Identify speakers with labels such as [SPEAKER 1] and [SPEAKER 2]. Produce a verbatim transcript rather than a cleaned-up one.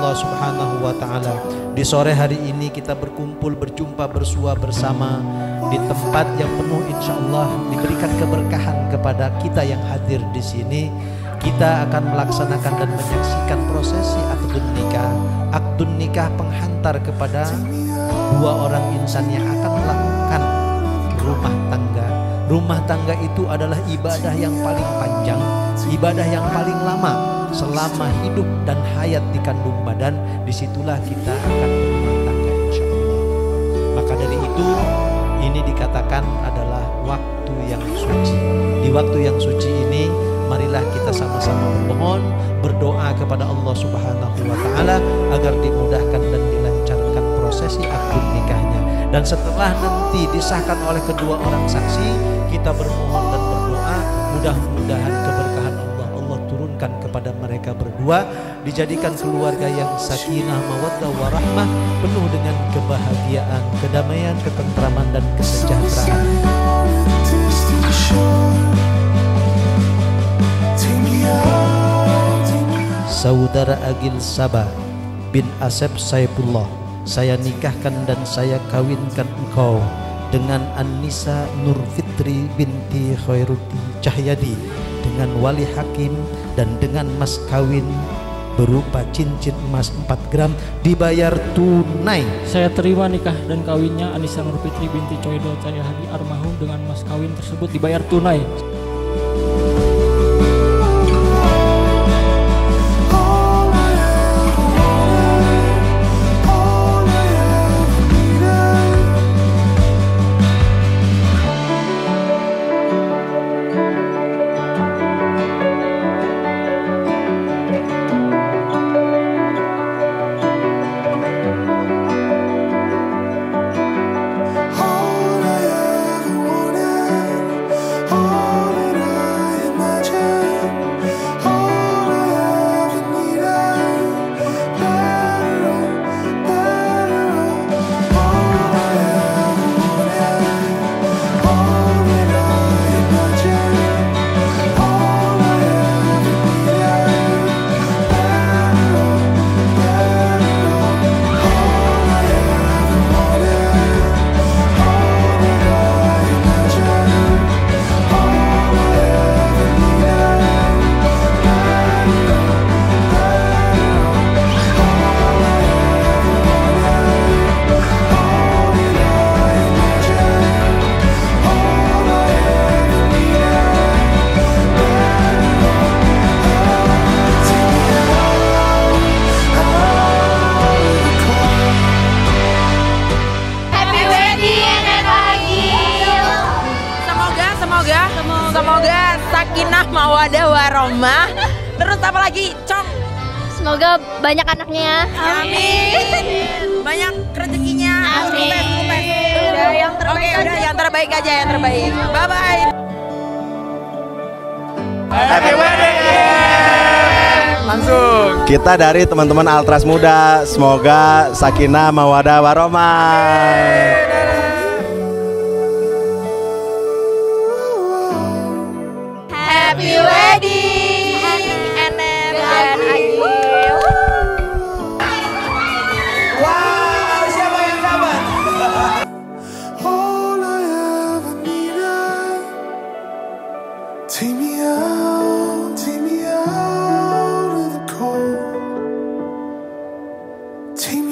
[SPEAKER 1] Allah Subhanahu wa Ta'ala, di sore hari ini kita berkumpul, berjumpa, bersua bersama di tempat yang penuh insya Allah diberikan keberkahan kepada kita yang hadir di sini. Kita akan melaksanakan dan menyaksikan prosesi akdun nikah. Akdun nikah penghantar kepada dua orang insan yang akan melakukan rumah tangga. Rumah tangga itu adalah ibadah yang paling panjang, ibadah yang paling lama selama hidup dan hayat di kandung badan. Disitulah kita akan berumah tangga insya Allah. Maka dari itu ini dikatakan adalah waktu yang suci. Di waktu yang suci ini marilah kita sama-sama memohon, berdoa kepada Allah Subhanahu wa Ta'ala agar dimudahkan dan dilancarkan prosesi akad nikahnya. Dan setelah nanti disahkan oleh kedua orang saksi, kita bermohon dan berdoa mudah-mudahan keberkahan Allah Allah turunkan kepada mereka berdua, dijadikan keluarga yang sakinah, mawaddah, warahmah, penuh dengan kebahagiaan, kedamaian, ketentraman dan kesejahteraan. Saudara Agil Sabah bin Asep Saifullah, saya nikahkan dan saya kawinkan engkau dengan Annisa Nurfitri binti Khairuddin Cahyadi dengan wali hakim dan dengan mas kawin berupa cincin emas empat gram dibayar tunai.
[SPEAKER 2] Saya terima nikah dan kawinnya Annisa Nurfitri binti Coido Cahyadi almarhum dengan mas kawin tersebut dibayar tunai.
[SPEAKER 3] Semoga sakinah mawadah warahmah. Terus apa lagi, Cong?
[SPEAKER 4] Semoga banyak anaknya.
[SPEAKER 3] Amin. Banyak rezekinya.
[SPEAKER 4] Amin.
[SPEAKER 3] Udah yang terbaik. Oke, udah yang terbaik aja, yang terbaik. Bye bye.
[SPEAKER 5] Happy wedding. Langsung. Kita dari teman-teman Altras Muda, semoga sakinah mawadah warahmah.
[SPEAKER 3] Happy wedding, Ener dan Agil.
[SPEAKER 1] Wow, siapa yang dapat?
[SPEAKER 6] All I ever needed. Take me out, take me out of the cold. Take me